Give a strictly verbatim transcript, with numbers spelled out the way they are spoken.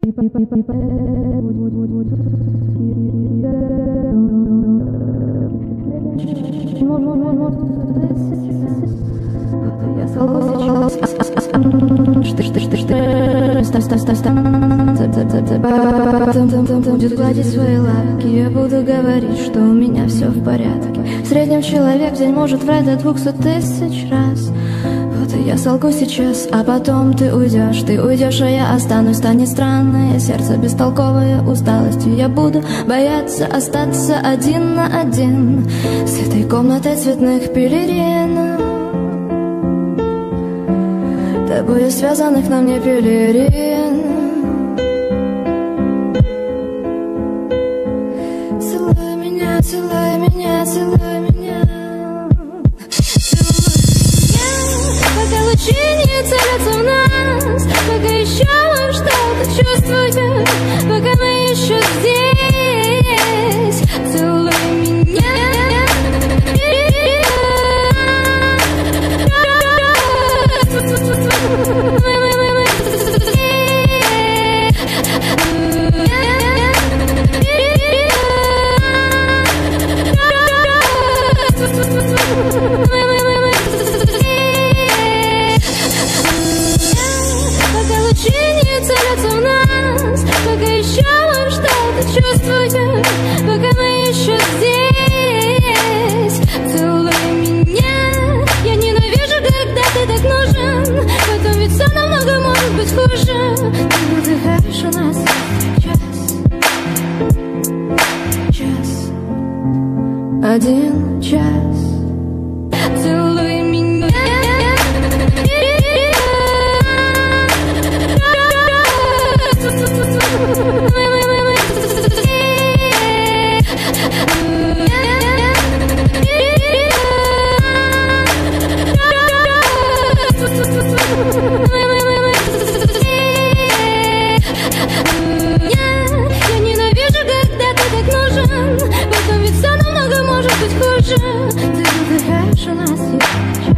Будет гладить свои лапки, я буду говорить, что у меня все в порядке. В среднем человек в день может врать до двухсот тысяч раз. Вот и я солгу сейчас, а потом ты уйдешь. Ты уйдешь, а я останусь. Станет странное сердце, бестолковое усталостью. Я буду бояться остаться один на один с этой комнатой цветных пелерин. Тобой связанных на мне пелерин. Целуй меня, целуй меня, целуй меня. Пока лучи не целятся в нас, пока еще мы что-то чувствуем, пока мы еще здесь, целуй меня. Пока лучи не целятся в нас, пока еще мы что-то чувствуем, пока мы еще здесь, целуй меня. Я ненавижу, когда ты так нужен, потом ведь все намного может быть хуже. Ты выдыхаешь у нас час, час, один час. Целуй меня. Я ненавижу, когда ты так нужен, потом ведь все намного может быть хуже. Ты выдыхаешь у нас.